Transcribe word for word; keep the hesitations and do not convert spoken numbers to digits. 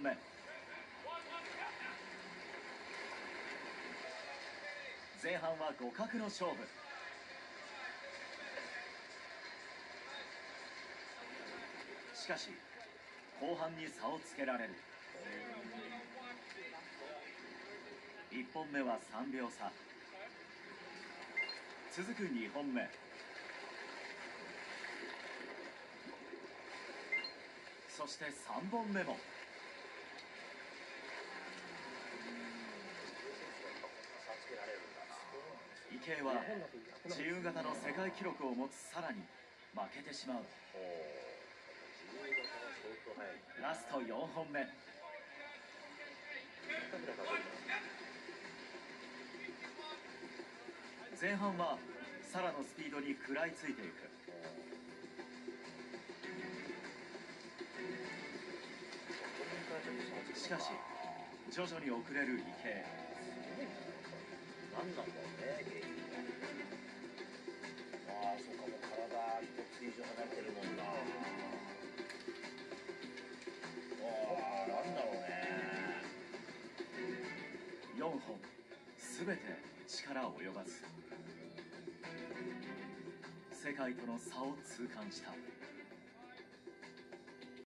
目。前半は互角の勝負。しかし後半に差をつけられる。いっぽんめはさんびょう差。続くにほんめ。そしてさんぼんめも。池江は自由形の世界記録を持つサラに負けてしまう。ラストよんほんめ。前半はサラのスピードに食らいついていく。しかし徐々に遅れる池江。 何なんだろうね、原因は。ああ、そうか、もう体一つ以上離れてるもんな。ああ、なんだろうね。 よんほんすべて力及ばず、世界との差を痛感した。